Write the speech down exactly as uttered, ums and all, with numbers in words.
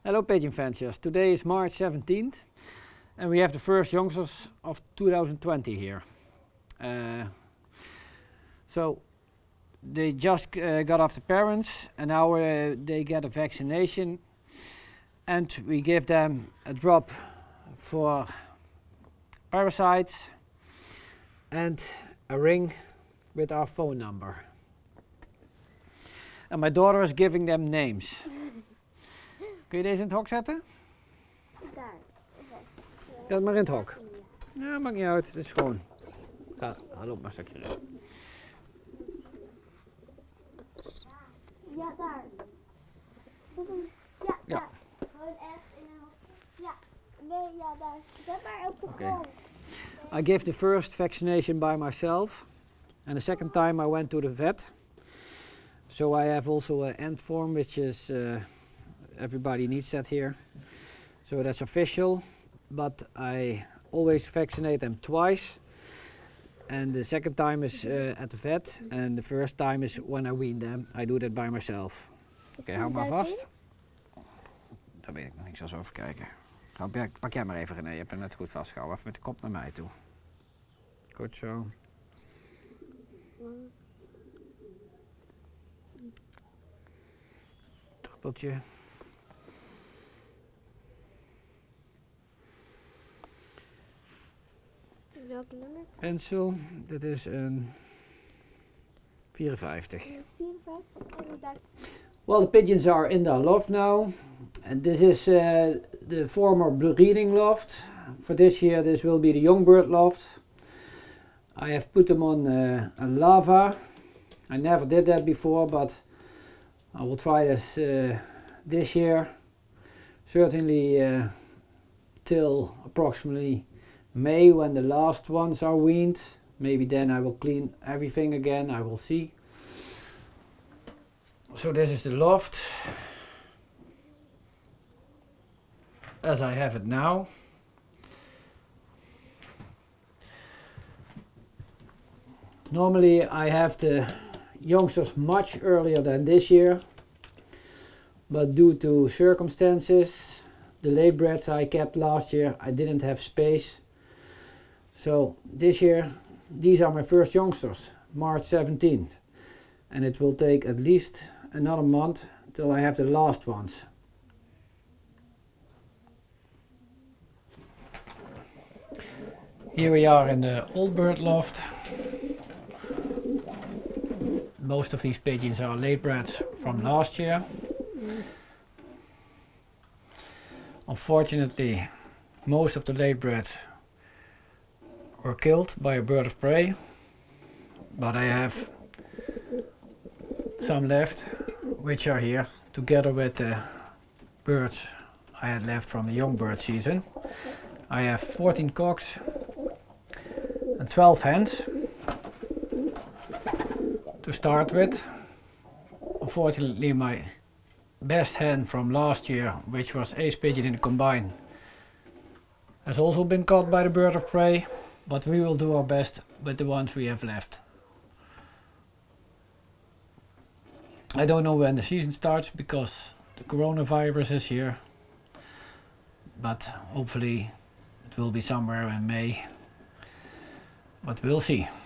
Hello pigeon fanciers, today is March seventeenth and we have the first youngsters of two thousand twenty here. Uh, so they just uh, got off the parents and now uh, they get a vaccination and we give them a drop for parasites and a ring with our phone number. And my daughter is giving them names. Kun je deze in het hok zetten? Daar. Zet maar in het hok. Ja, maakt niet uit, het is gewoon. Ja, hallo, maar een stukje erin. Ja, daar. Ja, Ja. daar. Gewoon echt in een hok. Ja. Nee, ja, daar. Zet maar op de Okay. grond. I gave the first vaccination by myself and the second time I went to the vet. So I have also an end form which is uh, everybody needs that here. So that's official, but I always vaccinate them twice. And the second time is uh, at the vet and the first time is when I wean them. I do that by myself. Oké, okay, hou maar vast. Daar weet ik nog niet, ik zal zo even kijken. Hou, pak jij maar even René, je hebt hem net goed vastgehouden. Even met de kop naar mij toe. Goed zo. Druppeltje. Welke nummer? Pencil, dit is een vierenvijftig. vierenvijftig. Well, the pigeons are in their loft now, and this is uh, the former breeding loft. For this year, this will be the young bird loft. I have put them on uh, a lava. I never did that before, but I will try this uh, this year. Certainly uh, till approximately May, when the last ones are weaned. Maybe then I will clean everything again, I will see. So this is the loft as I have it now. Normally I have the youngsters much earlier than this year, but due to circumstances, the late breds I kept last year, I didn't have space. So this year, these are my first youngsters, March seventeenth, and it will take at least another month till I have the last ones. Here we are in the old bird loft. Most of these pigeons are late breds from last year. Unfortunately, most of the late breds were killed by a bird of prey, but I have some left which are here together with the birds I had left from the young bird season. I have fourteen cocks and twelve hens to start with. Unfortunately, my best hen from last year, which was ace pigeon in the combine, has also been caught by the bird of prey, but we will do our best with the ones we have left. I don't know when the season starts because the coronavirus is here, but hopefully it will be somewhere in May, but we'll see.